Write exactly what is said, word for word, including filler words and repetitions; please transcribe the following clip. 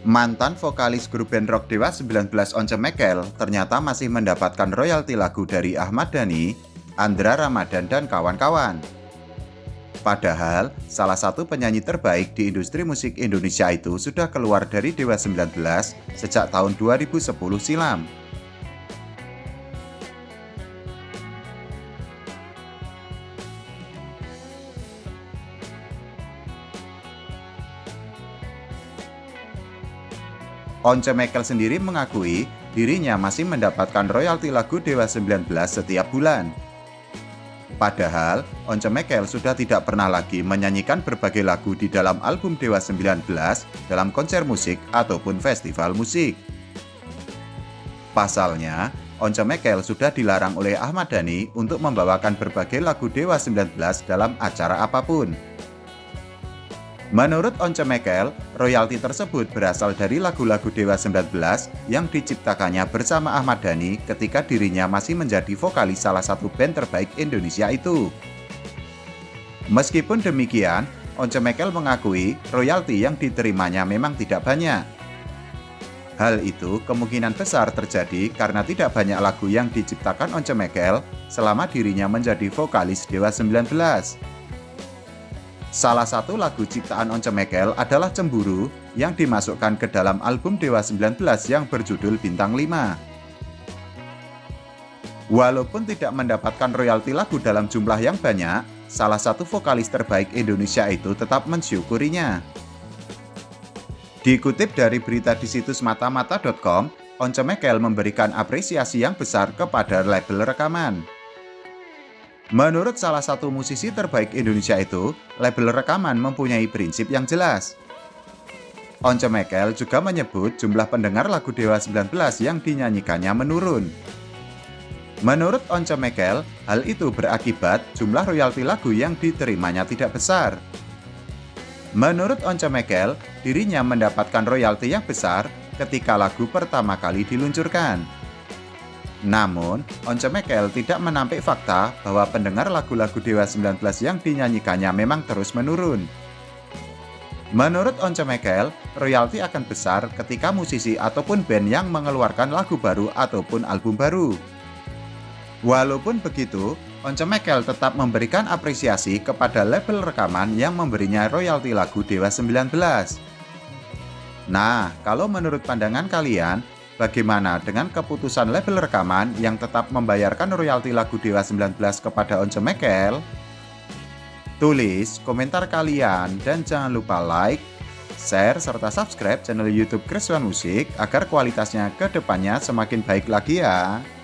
Mantan vokalis grup band rock Dewa sembilan belas Once Mekel ternyata masih mendapatkan royalti lagu dari Ahmad Dhani, Andra Ramadan, dan kawan-kawan. Padahal, salah satu penyanyi terbaik di industri musik Indonesia itu sudah keluar dari Dewa sembilan belas sejak tahun dua ribu sepuluh silam. Once Mekel sendiri mengakui dirinya masih mendapatkan royalti lagu Dewa sembilan belas setiap bulan. Padahal, Once Mekel sudah tidak pernah lagi menyanyikan berbagai lagu di dalam album Dewa sembilan belas dalam konser musik ataupun festival musik. Pasalnya, Once Mekel sudah dilarang oleh Ahmad Dhani untuk membawakan berbagai lagu Dewa sembilan belas dalam acara apapun. Menurut Once Mekel, royalti tersebut berasal dari lagu-lagu Dewa sembilan belas yang diciptakannya bersama Ahmad Dhani ketika dirinya masih menjadi vokalis salah satu band terbaik Indonesia itu. Meskipun demikian, Once Mekel mengakui royalti yang diterimanya memang tidak banyak. Hal itu kemungkinan besar terjadi karena tidak banyak lagu yang diciptakan Once Mekel selama dirinya menjadi vokalis Dewa sembilan belas. Salah satu lagu ciptaan Once Mekel adalah Cemburu yang dimasukkan ke dalam album Dewa sembilan belas yang berjudul Bintang lima. Walaupun tidak mendapatkan royalti lagu dalam jumlah yang banyak, salah satu vokalis terbaik Indonesia itu tetap mensyukurinya. Dikutip dari berita di situs matamata titik com, Once Mekel memberikan apresiasi yang besar kepada label rekaman. Menurut salah satu musisi terbaik Indonesia itu, label rekaman mempunyai prinsip yang jelas. Once Mekel juga menyebut jumlah pendengar lagu Dewa sembilan belas yang dinyanyikannya menurun. Menurut Once Mekel, hal itu berakibat jumlah royalti lagu yang diterimanya tidak besar. Menurut Once Mekel, dirinya mendapatkan royalti yang besar ketika lagu pertama kali diluncurkan. Namun, Once Mekel tidak menampik fakta bahwa pendengar lagu-lagu Dewa sembilan belas yang dinyanyikannya memang terus menurun. Menurut Once Mekel, royalti akan besar ketika musisi ataupun band yang mengeluarkan lagu baru ataupun album baru. Walaupun begitu, Once Mekel tetap memberikan apresiasi kepada label rekaman yang memberinya royalti lagu Dewa sembilan belas. Nah, kalau menurut pandangan kalian, bagaimana dengan keputusan label rekaman yang tetap membayarkan royalti lagu Dewa sembilan belas kepada Once Mekel? Tulis komentar kalian dan jangan lupa like, share, serta subscribe channel YouTube Keresuhan Musik agar kualitasnya ke depannya semakin baik lagi ya.